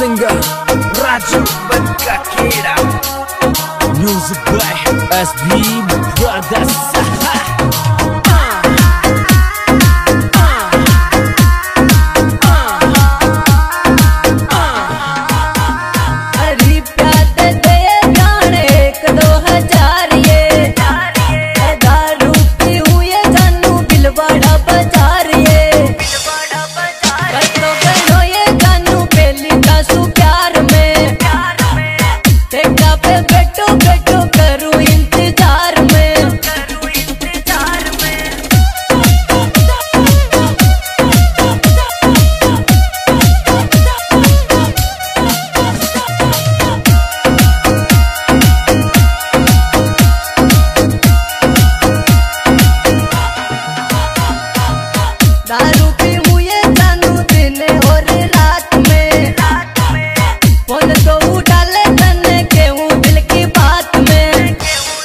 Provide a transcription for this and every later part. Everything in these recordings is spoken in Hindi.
singer Raju Batkakira, music by SB Brothers. दारू पी हुए जानू दिन और रात में फोन तो उठाले तने केहू दिल की बात में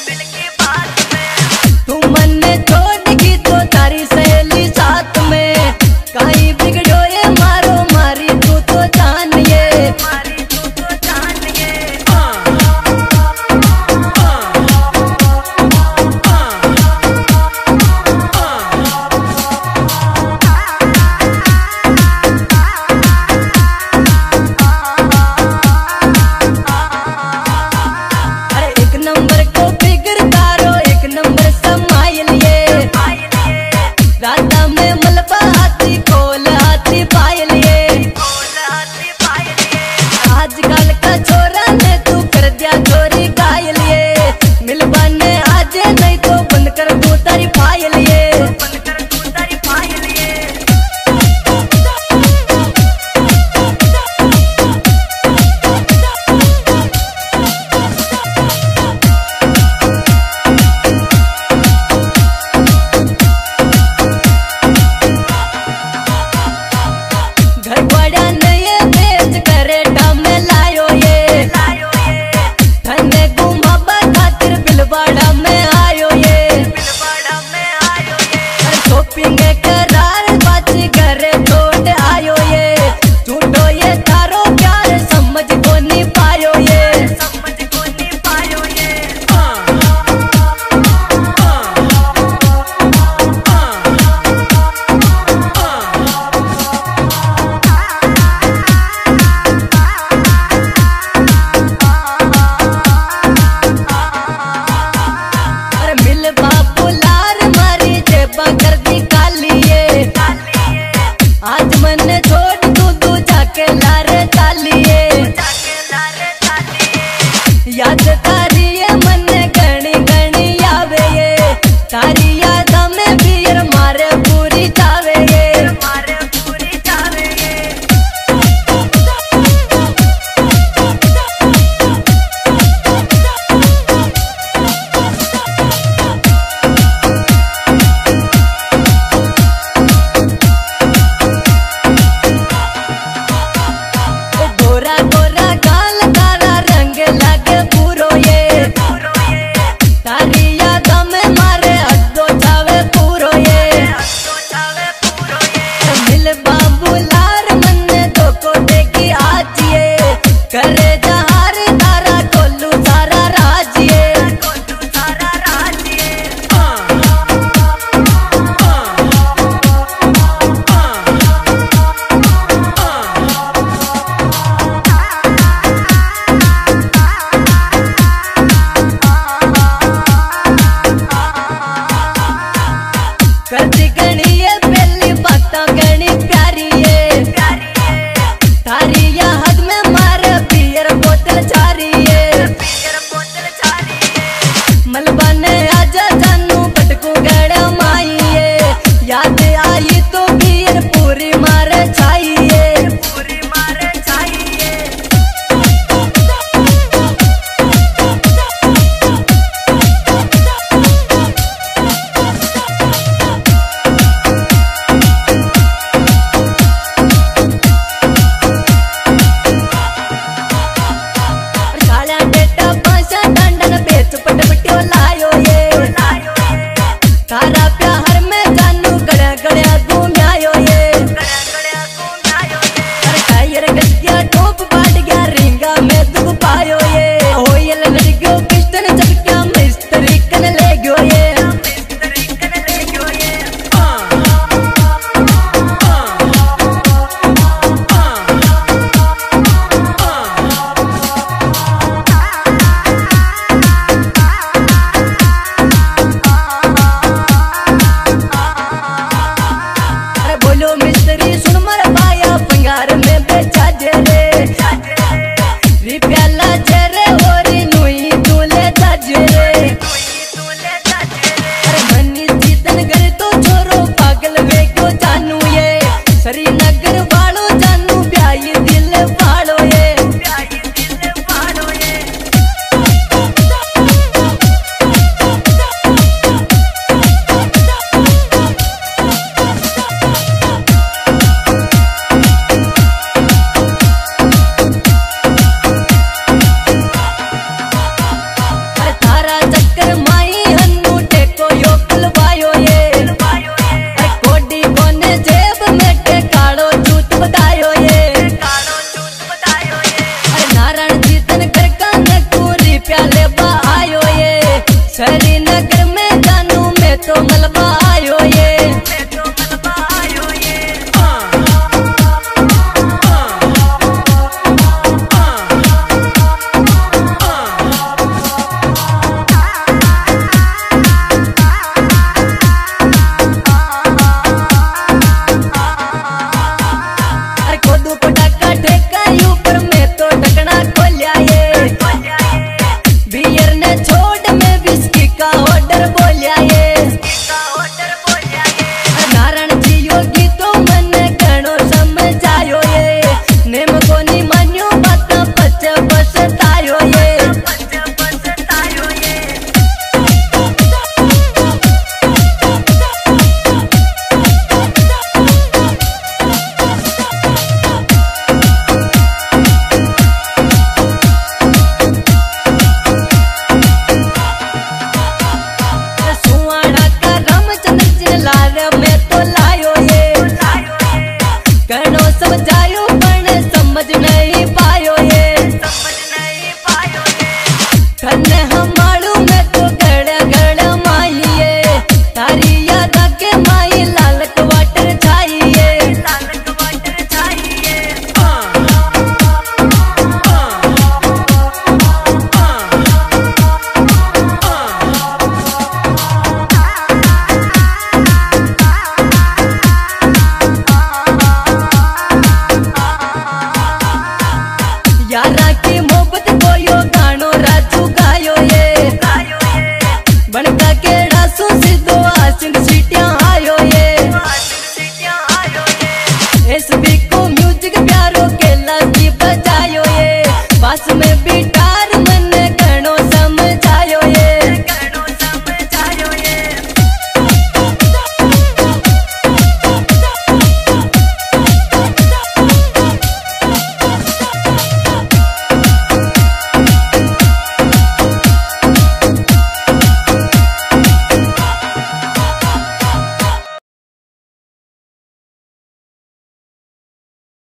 तू मन ने छोड़ की तो तारी सहेली साथ में कहीं बिगड़ो ये मारो मारी तू तो जानिए नंबर को फिगर तारो एक नंबर समाइल ये राता में मलबा हाथी खोल हाथी पायल ये आजकल का छोरा ने तू कर दिया चोरी गायल ये मिलबा ने आज नहीं तो बंद कर दू तारी फाइल ये घर बड़ा नए बेच करे डामे लायो ये धने घुमाबा खातिर बिलवाड़ा में आयो ये शॉपिंग करार बाच घरे छोड़ आयो ये झूठो ये थारो प्यार समझ को नहीं पायो ये कर दी कालिए आज मन छोड़ तू जाके लारे चालिए।